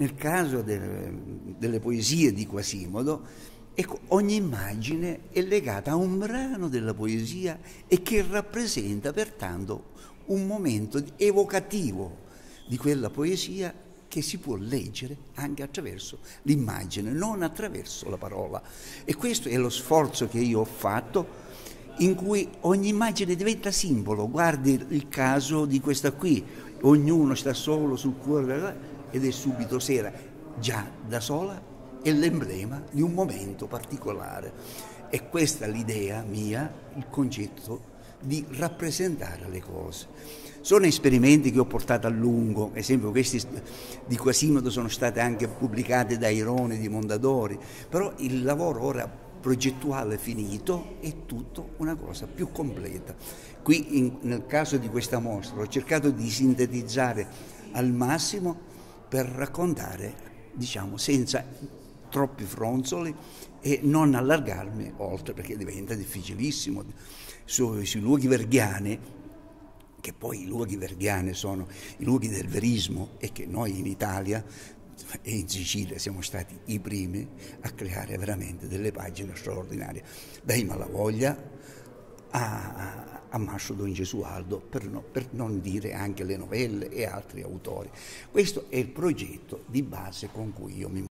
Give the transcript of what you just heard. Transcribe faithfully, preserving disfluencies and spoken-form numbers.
nel caso delle, delle poesie di Quasimodo, ecco, ogni immagine è legata a un brano della poesia e che rappresenta pertanto un momento evocativo di quella poesia che si può leggere anche attraverso l'immagine, non attraverso la parola. E questo è lo sforzo che io ho fatto, in cui ogni immagine diventa simbolo. Guardi il caso di questa qui, ognuno sta solo sul cuore ed è subito sera, già da sola è l'emblema di un momento particolare. E questa è l'idea mia, il concetto di rappresentare le cose. Sono esperimenti che ho portato a lungo, ad esempio questi di Quasimodo sono stati anche pubblicati da Irone di Mondadori, però il lavoro ora progettuale finito è tutto una cosa più completa. Qui in, nel caso di questa mostra ho cercato di sintetizzare al massimo per raccontare, diciamo, senza troppi fronzoli e non allargarmi oltre, perché diventa difficilissimo. Su, sui luoghi verghiani, che poi i luoghi verghiani sono i luoghi del verismo e che noi in Italia e in Sicilia siamo stati i primi a creare veramente delle pagine straordinarie, dai Malavoglia a, a Mascio Don Gesualdo, per, no, per non dire anche le novelle e altri autori. Questo è il progetto di base con cui io mi